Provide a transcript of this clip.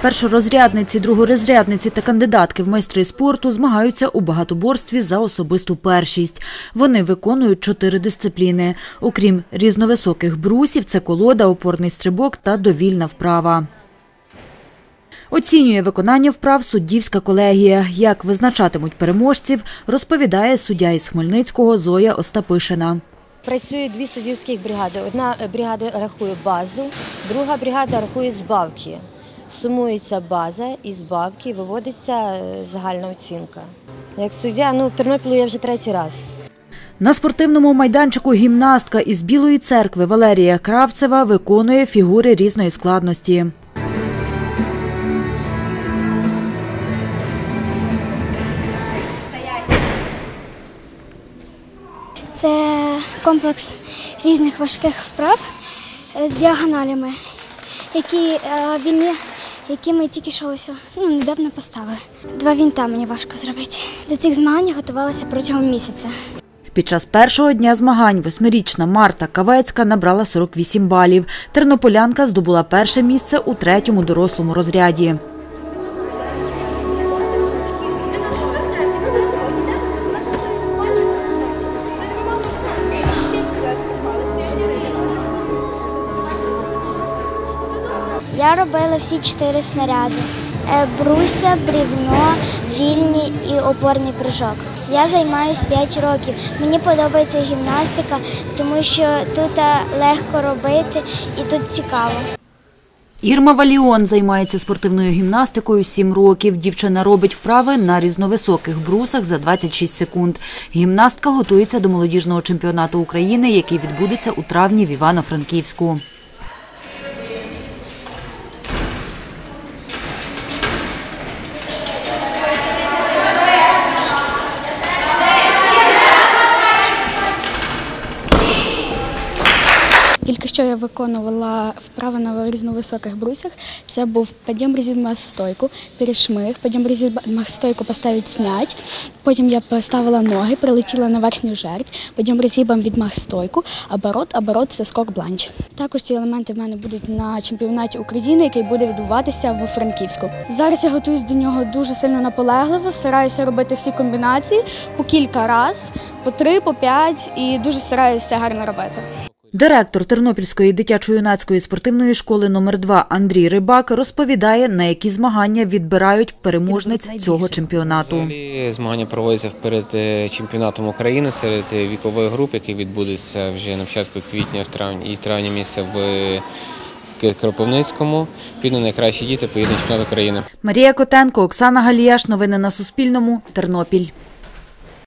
Першорозрядниці, другорозрядниці та кандидатки в майстри спорту змагаються у багатоборстві за особисту першість. Вони виконують 4 дисципліни. Окрім різновисоких брусів, це колода, опорний стрибок та довільна вправа. Оцінює виконання вправ суддівська колегія. Як визначатимуть переможців, розповідає суддя із Хмельницького Зоя Остапишина. Працюють 2 суддівських бригади. Одна бригада рахує базу, друга бригада рахує збавки. Сумується база і збавки, виводиться загальна оцінка. Як суддя, в Тернополі я вже 3-й раз. На спортивному майданчику гімнастка із Білої церкви Валерія Кравцева виконує фігури різної складності. Це комплекс різних важких вправ з діагоналями, які ми тільки що недавно поставили. 2 вінта мені важко зробити. До цих змагань я готувалася протягом місяця. Під час першого дня змагань 8-річна Марта Кавецька набрала 48 балів. Тернополянка здобула перше місце у 3-му дорослому розряді. Я робила всі 4 снаряди. Бруся, бревно, вільні і опорний прыжок. Я займаюся 5 років. Мені подобається гімнастика, тому що тут легко робити і тут цікаво. Ірма Валіон займається спортивною гімнастикою 7 років. Дівчина робить вправи на різновисоких брусах за 26 секунд. Гімнастка готується до молодіжного чемпіонату України, який відбудеться у травні в Івано-Франківську. Тільки що я виконувала вправи на різновисоких брусях. Це був підйом резьба стойку, перешмиг, підйом резьба стойку поставити снять. Потім я поставила ноги, прилетіла на верхню жердь, підйом резьбом відмах стойку, оборот, це скок бланч. Також ці елементи в мене будуть на чемпіонаті України, який буде відбуватися в Франківську. Зараз я готуюсь до нього дуже сильно наполегливо, стараюся робити всі комбінації по кілька разів, по 3, по 5 і дуже стараюся гарно робити. Директор Тернопільської дитячо-юнацької спортивної школи номер 2 Андрій Рибак розповідає, на які змагання відбирають переможниць цього чемпіонату. Змагання проводяться перед чемпіонатом України серед вікової груп, який відбудеться вже на початку квітня і травня місяця в Кропивницькому. Відповідно, найкращі діти поїдуть на чемпіонат України. Марія Котенко, Оксана Галіяш. Новини на Суспільному. Тернопіль.